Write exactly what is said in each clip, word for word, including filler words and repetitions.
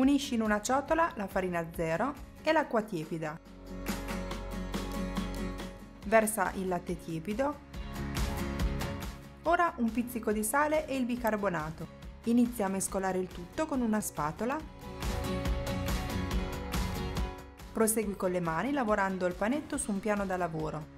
Unisci in una ciotola la farina zero e l'acqua tiepida. Versa il latte tiepido. Ora un pizzico di sale e il bicarbonato. Inizia a mescolare il tutto con una spatola. Prosegui con le mani lavorando il panetto su un piano da lavoro.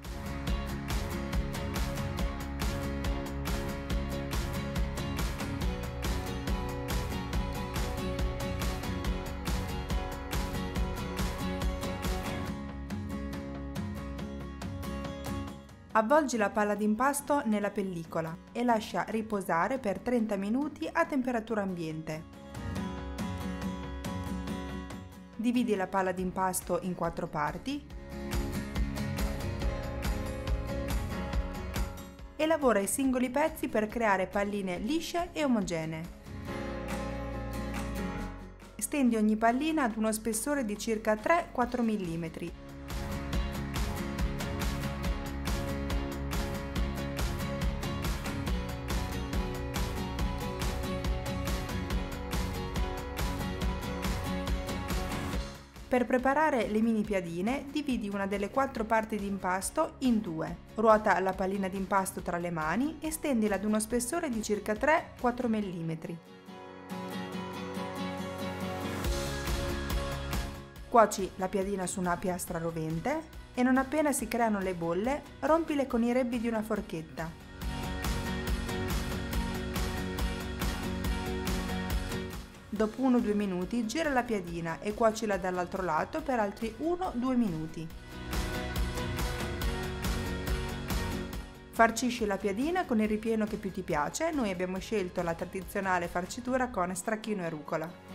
Avvolgi la palla d'impasto nella pellicola e lascia riposare per trenta minuti a temperatura ambiente. Dividi la palla d'impasto in quattro parti e lavora i singoli pezzi per creare palline lisce e omogenee. Stendi ogni pallina ad uno spessore di circa tre quattro millimetri. Per preparare le mini piadine, dividi una delle quattro parti di impasto in due. Ruota la pallina di impasto tra le mani e stendila ad uno spessore di circa tre quattro millimetri. Cuoci la piadina su una piastra rovente e non appena si creano le bolle, rompile con i rebbi di una forchetta. Dopo uno due minuti gira la piadina e cuocila dall'altro lato per altri uno due minuti. Farcisci la piadina con il ripieno che più ti piace, noi abbiamo scelto la tradizionale farcitura con stracchino e rucola.